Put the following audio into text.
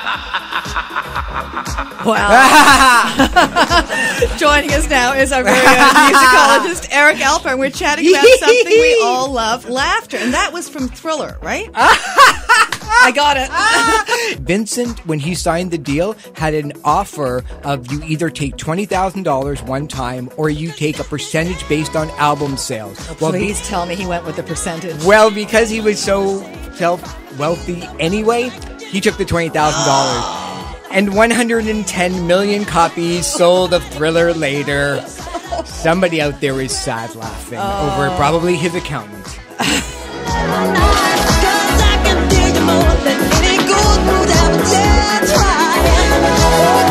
Wow. Joining us now is our very own musicologist, Eric Alper, and we're chatting about something we all love, laughter. And that was from Thriller, right? I got it. Vincent, when he signed the deal, had an offer of you either take $20,000 one time or you take a percentage based on album sales. Please tell me he went with the percentage. Well, because he was so wealthy anyway, he took the $20,000. And 110 million copies sold of Thriller later. Somebody out there is sad laughing over probably his accountant. More than any good mood ever did try.